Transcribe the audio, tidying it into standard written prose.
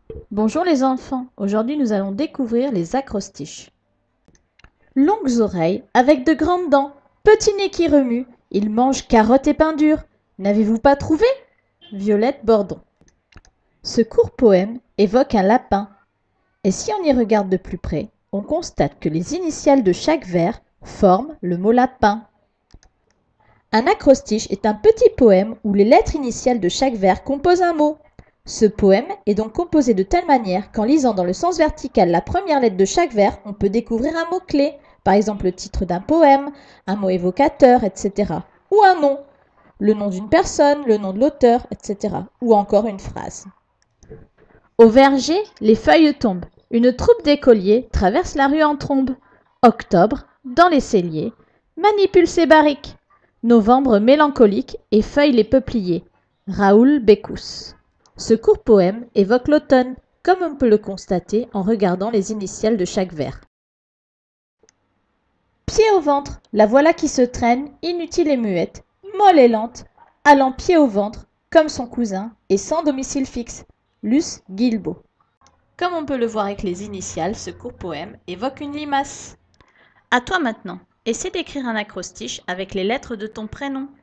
Bonjour les enfants, aujourd'hui nous allons découvrir les acrostiches. Longues oreilles avec de grandes dents, petit nez qui remue, il mange carottes et pain dur. N'avez-vous pas trouvé? Violette Bordon. Ce court poème évoque un lapin. Et si on y regarde de plus près, on constate que les initiales de chaque vers forment le mot lapin. Un acrostiche est un petit poème où les lettres initiales de chaque vers composent un mot. Ce poème est donc composé de telle manière qu'en lisant dans le sens vertical la première lettre de chaque vers, on peut découvrir un mot-clé, par exemple le titre d'un poème, un mot évocateur, etc. Ou un nom, le nom d'une personne, le nom de l'auteur, etc. Ou encore une phrase. Au verger, les feuilles tombent. Une troupe d'écoliers traverse la rue en trombe. Octobre, dans les celliers, manipule ses barriques. Novembre mélancolique effeuille les peupliers. Raoul Bécous. Ce court poème évoque l'automne, comme on peut le constater en regardant les initiales de chaque vers. Pied au ventre, la voilà qui se traîne, inutile et muette, molle et lente, allant pied au ventre, comme son cousin, et sans domicile fixe. Luce Guilbeault. Comme on peut le voir avec les initiales, ce court poème évoque une limace. À toi maintenant, essaie d'écrire un acrostiche avec les lettres de ton prénom.